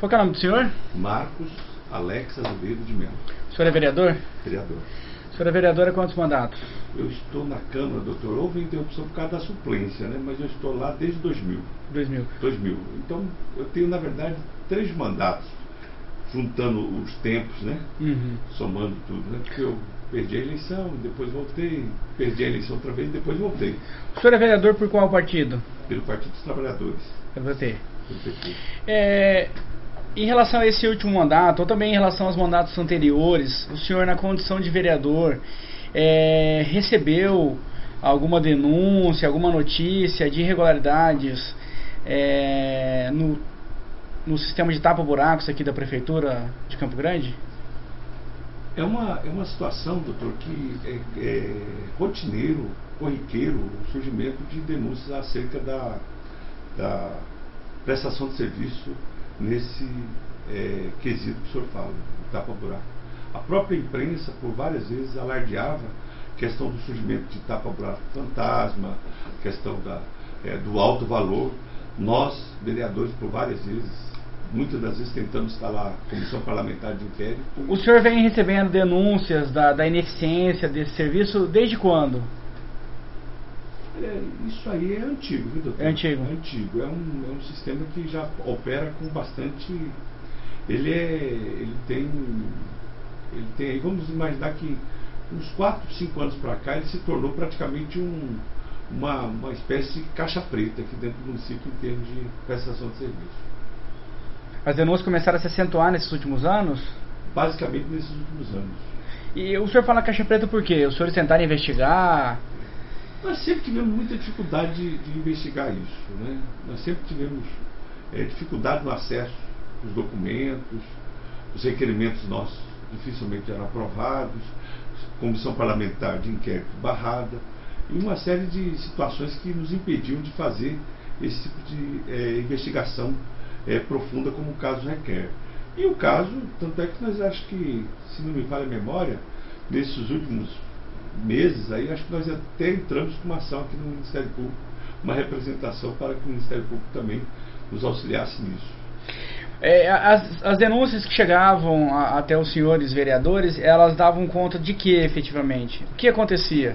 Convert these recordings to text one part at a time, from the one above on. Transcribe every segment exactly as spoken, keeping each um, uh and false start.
Qual que é o nome do senhor? Marcos Alex Azevedo de Mello. O senhor é vereador? Vereador. O senhor é vereador há quantos mandatos? Eu estou na Câmara, doutor. Houve interrupção por causa da suplência, né? Mas eu estou lá desde dois mil. dois mil. dois mil. Então, eu tenho, na verdade, três mandatos, juntando os tempos, né? Uhum. Somando tudo, né? Porque eu perdi a eleição, depois voltei, perdi a eleição outra vez, depois voltei. O senhor é vereador por qual partido? Pelo Partido dos Trabalhadores. Eu votei. Pelo P T. É, em relação a esse último mandato, ou também em relação aos mandatos anteriores, o senhor, na condição de vereador, é, recebeu alguma denúncia, alguma notícia de irregularidades é, no, no sistema de tapa-buracos aqui da Prefeitura de Campo Grande? É uma, é uma situação, doutor, que é, é rotineiro, corriqueiro, o surgimento de denúncias acerca da, da prestação de serviço nesse é, quesito que o senhor fala, o tapa-buraco. A própria imprensa, por várias vezes, alardeava a questão do surgimento de tapa-buraco fantasma, a questão da, é, do alto valor. Nós, vereadores, por várias vezes, muitas das vezes tentamos instalar a comissão parlamentar de inquérito. O senhor vem recebendo denúncias da, da ineficiência desse serviço desde quando? É, isso aí é antigo, viu, doutor? É antigo. É antigo. É um, é um sistema que já opera com bastante... Ele é... Ele tem... Ele tem... Vamos imaginar que uns quatro, cinco anos para cá ele se tornou praticamente um, uma, uma espécie de caixa preta aqui dentro do município em termos de prestação de serviço. As denúncias começaram a se acentuar nesses últimos anos? Basicamente nesses últimos anos. E o senhor fala caixa preta por quê? Os senhores tentaram investigar? Nós sempre tivemos muita dificuldade de, de investigar isso, né? Nós sempre tivemos é, dificuldade no acesso dos documentos, os requerimentos nossos dificilmente eram aprovados, comissão parlamentar de inquérito barrada, e uma série de situações que nos impediam de fazer esse tipo de é, investigação é, profunda como o caso requer. E o caso, tanto é que nós acho que, se não me falha a memória, nesses últimos meses aí, acho que nós até entramos com uma ação aqui no Ministério Público, uma representação para que o Ministério Público também nos auxiliasse nisso. É, as, as denúncias que chegavam a, até os senhores vereadores, elas davam conta de que efetivamente? O que acontecia?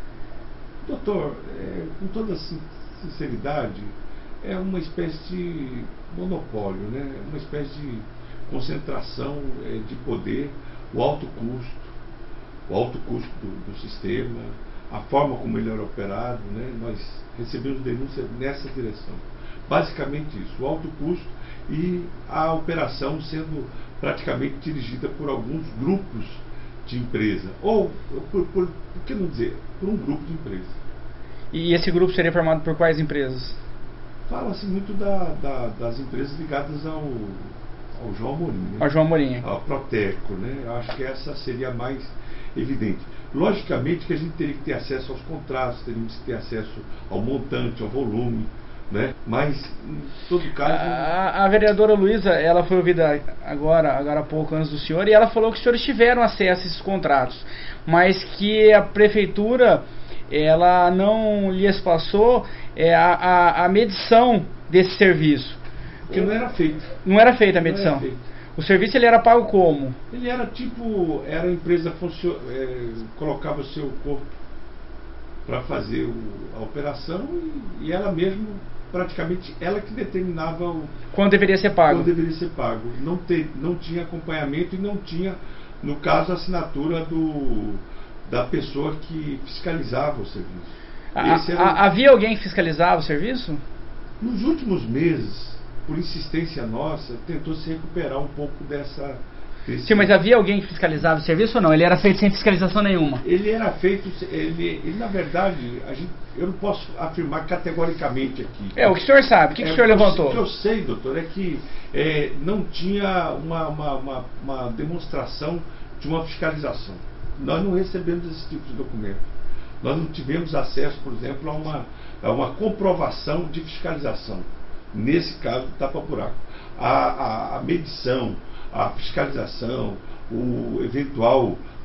Doutor, é, com toda sinceridade, é uma espécie de monopólio, né? Uma espécie de concentração é, de poder, o alto custo, o alto custo do, do sistema, a forma como ele era operado, né? Nós recebemos denúncias nessa direção. Basicamente isso, o alto custo e a operação sendo praticamente dirigida por alguns grupos de empresa, ou, por, por, por que não dizer, por um grupo de empresa. E esse grupo seria formado por quais empresas? Fala-se muito da, da, das empresas ligadas ao, ao João Amorim, né? Ao João Amorim. Ao Proteco, né? Eu acho que essa seria a mais evidente. Logicamente que a gente teria que ter acesso aos contratos, teríamos que ter acesso ao montante, ao volume, né? Mas, em todo caso... A, a vereadora Luísa, ela foi ouvida agora, agora há pouco antes do senhor, e ela falou que os senhores tiveram acesso a esses contratos, mas que a prefeitura, ela não lhes passou é, a, a, a medição desse serviço. Porque não era feito. Não era feita a medição. Não era feito. O serviço ele era pago como? Ele era tipo, era a empresa funcio, é, colocava o seu corpo para fazer o, a operação e, e ela mesmo, praticamente, ela que determinava o, quando deveria ser pago. Quando deveria ser pago. Não, te, não tinha acompanhamento e não tinha, no caso, a assinatura do, da pessoa que fiscalizava o serviço. A, Esse era a, o, havia alguém que fiscalizava o serviço? Nos últimos meses, por insistência nossa, tentou se recuperar um pouco dessa... Desse... Sim, mas havia alguém que fiscalizava o serviço ou não? Ele era feito sem fiscalização nenhuma? Ele era feito... Ele, ele na verdade, a gente, eu não posso afirmar categoricamente aqui. É, o que o senhor sabe? O que, é, que o senhor levantou? O que eu sei, doutor, é que é, não tinha uma, uma, uma, uma demonstração de uma fiscalização. Nós não recebemos esse tipo de documento. Nós não tivemos acesso, por exemplo, a uma, a uma comprovação de fiscalização. Nesse caso do tapa-buraco. A, a, a medição, a fiscalização, o eventual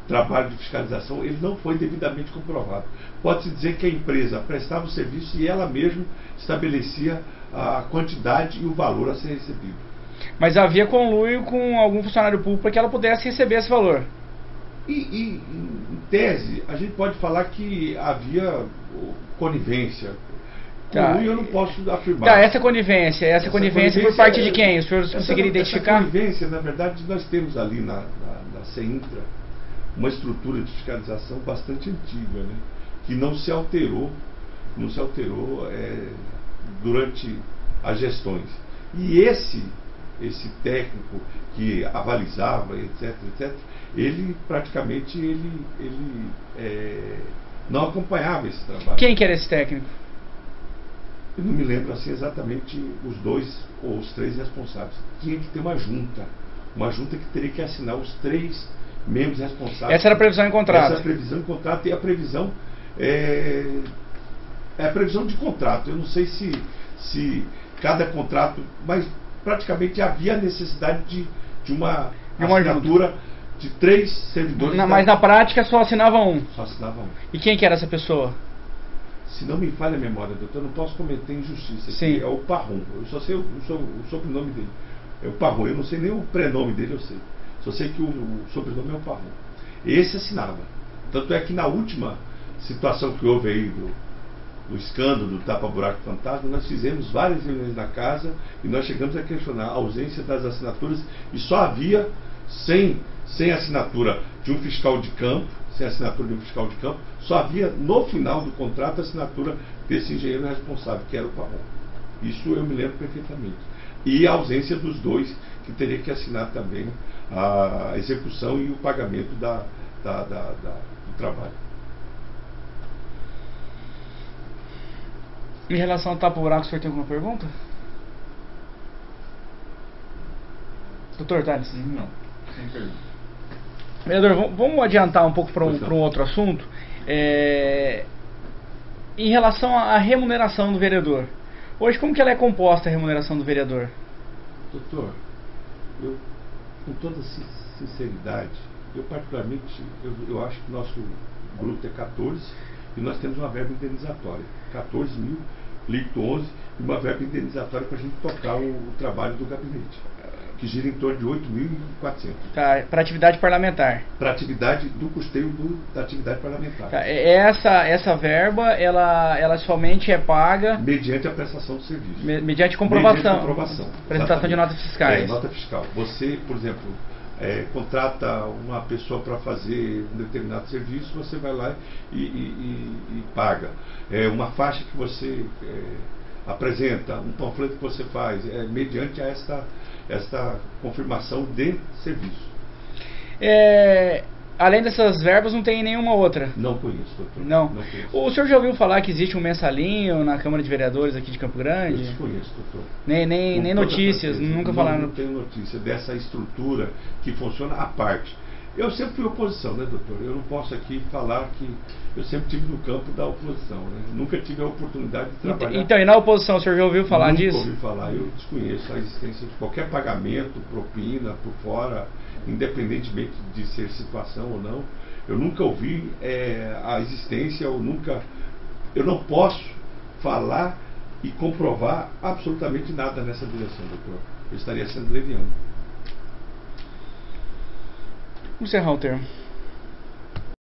trabalho de fiscalização, ele não foi devidamente comprovado. Pode-se dizer que a empresa prestava o serviço e ela mesma estabelecia a quantidade e o valor a ser recebido. Mas havia conluio com algum funcionário público para que ela pudesse receber esse valor. E, e em tese, a gente pode falar que havia conivência. Tá. Conluio eu não posso afirmar. Tá, essa conivência, essa, essa conivência, conivência por parte é, de quem? Os senhores conseguiram identificar? Essa conivência, na verdade, nós temos ali na, na, na CEINTRA uma estrutura de fiscalização bastante antiga, né? Que não se alterou, não se alterou é, durante as gestões. E esse, esse técnico que avalizava, etc, etc, ele praticamente ele, ele é, não acompanhava esse trabalho. Quem que era esse técnico? Eu não me lembro assim exatamente os dois ou os três responsáveis. Tinha que ter uma junta, uma junta que teria que assinar os três membros responsáveis. Essa era a previsão em contrato. Essa era a previsão em contrato e a previsão é, é a previsão de contrato. Eu não sei se, se cada contrato, mas praticamente havia a necessidade de, de uma, de uma assinatura junta. De três servidores. Na, da... Mas na prática só assinava um. Só assinava um. E quem que era essa pessoa? Se não me falha a memória, doutor, eu não posso cometer injustiça. Sim. É o Parron. Eu só sei o, o, o sobrenome dele. É o Parron. Eu não sei nem o prenome dele, eu sei. Só sei que o, o sobrenome é o Parron. Esse assinava. Tanto é que na última situação que houve aí do, do escândalo do tapa-buraco fantasma, nós fizemos várias reuniões na casa e nós chegamos a questionar a ausência das assinaturas e só havia sem, sem assinatura de um fiscal de campo, sem assinatura de um fiscal de campo, só havia no final do contrato a assinatura desse engenheiro responsável, que era o Parron. Isso eu me lembro perfeitamente. E a ausência dos dois, que teria que assinar também a execução e o pagamento da, da, da, da, do trabalho. Em relação ao tapa-buraco, o senhor tem alguma pergunta? Doutor Thales? Não, sem pergunta. Vereador, vamos adiantar um pouco para um, para um outro assunto. É, em relação à remuneração do vereador. Hoje, como que ela é composta, a remuneração do vereador? Doutor, eu, com toda sinceridade, eu particularmente, eu, eu acho que nosso bruto é quatorze e nós temos uma verba indenizatória. quatorze mil, líquido onze, e uma verba indenizatória para a gente tocar o, o trabalho do gabinete, que gira em torno de oito mil e quatrocentos. Tá, para atividade parlamentar. Para atividade do custeio do, da atividade parlamentar. Tá, essa, essa verba, ela, ela somente é paga... Mediante a prestação do serviço. Me, mediante comprovação. Mediante comprovação. Apresentação de notas fiscais. É, nota fiscal. Você, por exemplo, é, contrata uma pessoa para fazer um determinado serviço, você vai lá e, e, e, e paga. É, uma faixa que você é, apresenta, um panfleto que você faz, é, mediante a esta... esta confirmação de serviço. É, além dessas verbas, não tem nenhuma outra? Não conheço, doutor. Não. Não conheço. O senhor já ouviu falar que existe um mensalinho na Câmara de Vereadores aqui de Campo Grande? Eu desconheço, doutor. Nem, nem, nem notícias, nunca não, falaram? Não tenho notícia dessa estrutura que funciona à parte. Eu sempre fui oposição, né, doutor? Eu não posso aqui falar que eu sempre tive no campo da oposição, né? Nunca tive a oportunidade de trabalhar. Então, e na oposição, o senhor já ouviu falar Nunca disso? Nunca ouvi falar. Eu desconheço a existência de qualquer pagamento, propina, por fora, independentemente de ser situação ou não. Eu nunca ouvi é, a existência, eu nunca... Eu não posso falar e comprovar absolutamente nada nessa direção, doutor. Eu estaria sendo leviano. Vamos encerrar o termo.